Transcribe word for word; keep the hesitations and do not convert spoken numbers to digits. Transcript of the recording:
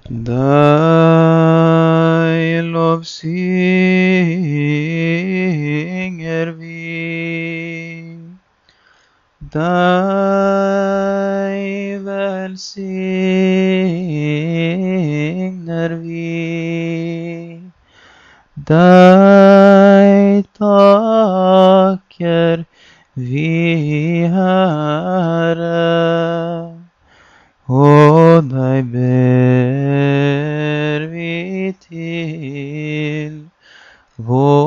Dig lovsynger vi, dig velsigner vi, dig takker vi, Herre, og deg ber vi til vår